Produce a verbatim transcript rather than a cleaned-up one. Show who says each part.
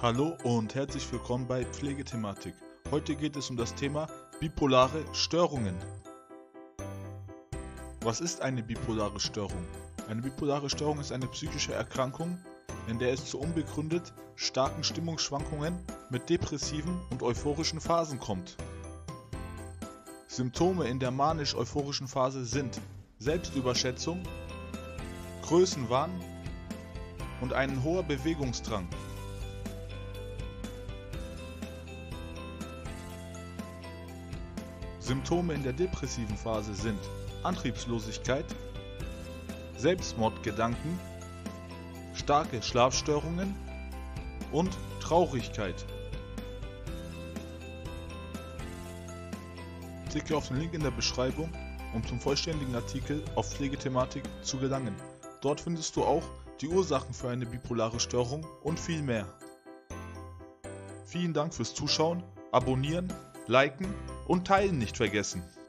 Speaker 1: Hallo und herzlich willkommen bei Pflegethematik. Heute geht es um das Thema bipolare Störungen. Was ist eine bipolare Störung? Eine bipolare Störung ist eine psychische Erkrankung, in der es zu unbegründet starken Stimmungsschwankungen mit depressiven und euphorischen Phasen kommt. Symptome in der manisch-euphorischen Phase sind Selbstüberschätzung, Größenwahn und ein hoher Bewegungsdrang. Symptome in der depressiven Phase sind Antriebslosigkeit, Selbstmordgedanken, starke Schlafstörungen und Traurigkeit. Klicke auf den Link in der Beschreibung, um zum vollständigen Artikel auf Pflegethematik zu gelangen. Dort findest du auch die Ursachen für eine bipolare Störung und viel mehr. Vielen Dank fürs Zuschauen, Abonnieren, Liken und Teilen nicht vergessen.